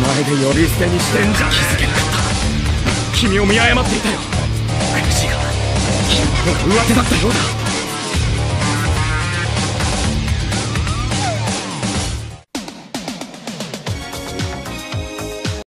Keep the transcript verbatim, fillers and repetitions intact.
前で呼び捨てにしてんじゃ。気づけなかった。君を見誤っていたよ。悔しいが君の方が上手だったようだ。